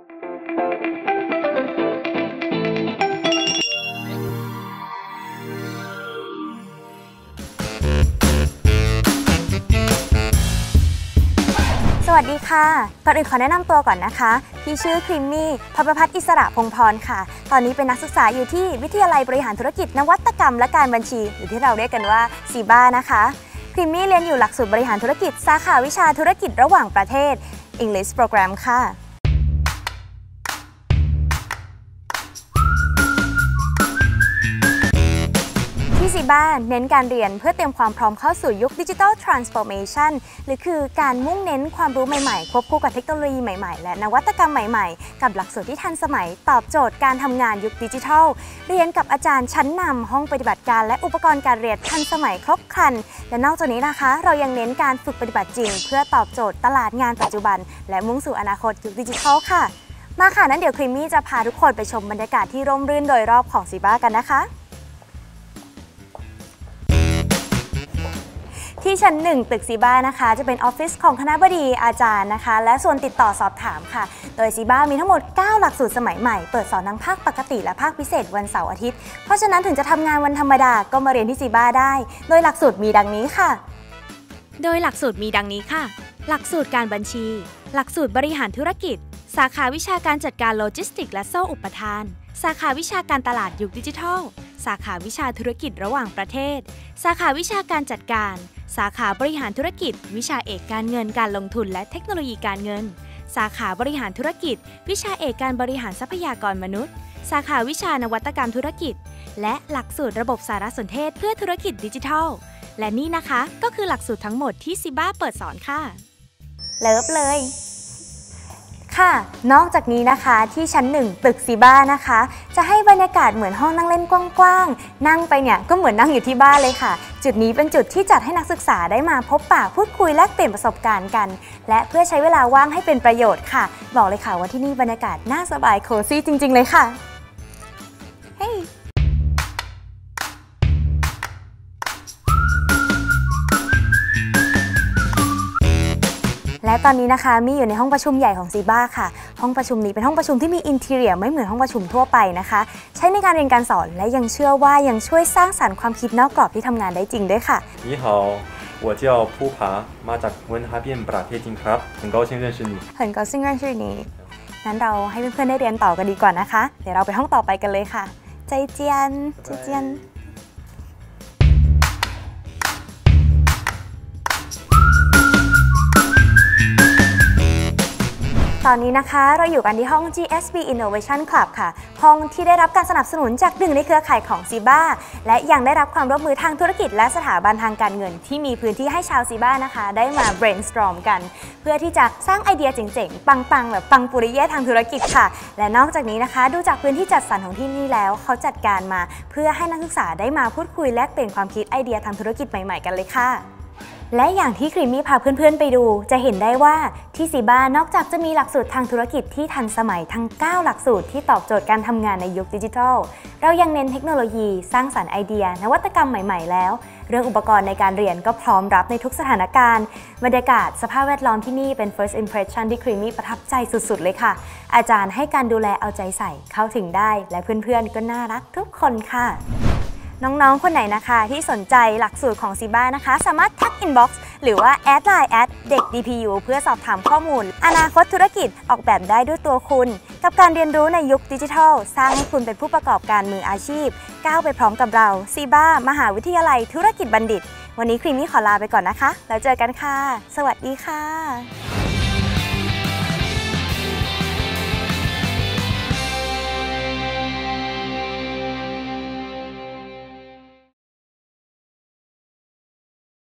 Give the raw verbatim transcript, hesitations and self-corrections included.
สวัสดีค่ะก่อนอื่นขอแนะนำตัวก่อนนะคะพี่ชื่อครีมมี่พประภัทรอิสระพงษ์พรค่ะตอนนี้เป็นนักศึกษาอยู่ที่วิทยาลัยบริหารธุรกิจนวัตกรรมและการบัญชีหรือที่เราเรียกกันว่าซีบ้านะคะครีมมี่เรียนอยู่หลักสูตรบริหารธุรกิจสาขาวิชาธุรกิจระหว่างประเทศ English Program ค่ะที่ซีบ้าเน้นการเรียนเพื่อเตรียมความพร้อมเข้าสู่ยุค Digital Transformation หรือคือการมุ่งเน้นความรู้ใหม่ๆควบคู่กับเทคโนโลยีใหม่ๆและนวัตกรรมใหม่ๆกับหลักสูตรที่ทันสมัยตอบโจทย์การทำงานยุคดิจิทัลเรียนกับอาจารย์ชั้นนำห้องปฏิบัติการและอุปกรณ์การเรียนทันสมัยครบครันและนอกจากนี้นะคะเรายังเน้นการฝึกปฏิบัติจริงเพื่อตอบโจทย์ตลาดงานปัจจุบันและมุ่งสู่อนาคตยุคดิจิทัลค่ะมาค่ะนั้นเดี๋ยวครีมมี่จะพาทุกคนไปชมบรรยากาศที่ร่มรื่นโดยรอบของซีบ้ากันนะคะที่ชั้นหนึ่งตึกซีบ้านะคะจะเป็นออฟฟิศของคณบดีอาจารย์นะคะและส่วนติดต่อสอบถามค่ะโดยซีบ้ามีทั้งหมดเก้าหลักสูตรสมัยใหม่เปิดสอนทั้งภาคปกติและภาคพิเศษวันเสาร์อาทิตย์เพราะฉะนั้นถึงจะทำงานวันธรรมดาก็มาเรียนที่ซีบ้าได้โดยหลักสูตรมีดังนี้ค่ะโดยหลักสูตรมีดังนี้ค่ะหลักสูตรการบัญชีหลักสูตรบริหารธุรกิจสาขาวิชาการจัดการโลจิสติกส์และโซ่อุปทานสาขาวิชาการตลาดยุคดิจิทัลสาขาวิชาธุรกิจระหว่างประเทศสาขาวิชาการจัดการสาขาบริหารธุรกิจวิชาเอกการเงินการลงทุนและเทคโนโลยีการเงินสาขาบริหารธุรกิจวิชาเอกการบริหารทรัพยากรมนุษย์สาขาวิชานวัตกรรมธุรกิจและหลักสูตรระบบสารสนเทศเพื่อธุรกิจดิจิทัลและนี่นะคะก็คือหลักสูตรทั้งหมดที่ซีบ้าเปิดสอนค่ะเลิฟเลยค่ะนอกจากนี้นะคะที่ชั้นหนึ่งตึกซีบ้านะคะจะให้บรรยากาศเหมือนห้องนั่งเล่นกว้างๆนั่งไปเนี่ยก็เหมือนนั่งอยู่ที่บ้านเลยค่ะจุดนี้เป็นจุดที่จัดให้นักศึกษาได้มาพบปะพูดคุยแลกเปลี่ยนประสบการณ์กันและเพื่อใช้เวลาว่างให้เป็นประโยชน์ค่ะบอกเลยค่ะว่าที่นี่บรรยากาศน่าสบายโคซี่จริงๆเลยค่ะเฮ้ยและตอนนี้นะคะมีอยู่ในห้องประชุมใหญ่ของซีบ้าค่ะห้องประชุมนี้เป็นห้องประชุมที่มีอินทีเรียไม่เหมือนห้องประชุมทั่วไปนะคะใช้ในการเรียนการสอนและยังเชื่อว่ายังช่วยสร้างสรรค์ความคิดนอกกรอบที่ทำงานได้จริงด้วยค่ะ你好我叫ภูผามาจากเมืองฮาเบียนประเทศจีนครับ很高兴认识你很高兴认识你นั้นเราให้เพื่อนๆได้เรียนต่อกันดีกว่านะคะเดี๋ยวเราไปห้องต่อไปกันเลยค่ะใจเจียนใจเจียนตอนนี้นะคะเราอยู่กันที่ห้อง จี เอส บี Innovation Club ค่ะห้องที่ได้รับการสนับสนุนจากหนึ่งในเครือข่ายของซีบ้าและยังได้รับความร่วมมือทางธุรกิจและสถาบันทางการเงินที่มีพื้นที่ให้ชาวซีบ้านะคะได้มา brainstorm กันเพื่อที่จะสร้างไอเดียเจ๋งๆปังๆแบบปังปุริเย่ทางธุรกิจค่ะและนอกจากนี้นะคะดูจากพื้นที่จัดสรรของที่นี่แล้วเขาจัดการมาเพื่อให้นักศึกษาได้มาพูดคุยแลกเปลี่ยนความคิดไอเดียทางธุรกิจใหม่ๆกันเลยค่ะและอย่างที่ครีมมี่พาเพื่อนๆไปดูจะเห็นได้ว่าที่ซีบ้านอกจากจะมีหลักสูตรทางธุรกิจที่ทันสมัยทั้งเก้าหลักสูตรที่ตอบโจทย์การทำงานในยุคดิจิทัลเรายังเน้นเทคโนโลยีสร้างสรรค์ไอเดียนวัตกรรมใหม่ๆแล้วเรื่องอุปกรณ์ในการเรียนก็พร้อมรับในทุกสถานการณ์บรรยากาศสภาพแวดล้อมที่นี่เป็น first impression ที่ครีมมี่ประทับใจสุดๆเลยค่ะอาจารย์ให้การดูแลเอาใจใส่เข้าถึงได้และเพื่อนๆก็น่ารักทุกคนค่ะน้องๆคนไหนนะคะที่สนใจหลักสูตรของซีบ้านะคะสามารถทักอินบ็อกซ์หรือว่าแอดไลน์แอดเด็ก ดี พี ยู เพื่อสอบถามข้อมูลอนาคตธุรกิจออกแบบได้ด้วยตัวคุณกับการเรียนรู้ในยุคดิจิทัลสร้างให้คุณเป็นผู้ประกอบการมืออาชีพก้าวไปพร้อมกับเราซีบ้ามหาวิทยาลัยธุรกิจบัณฑิตวันนี้ครีมมี่ขอลาไปก่อนนะคะแล้วเจอกันค่ะสวัสดีค่ะ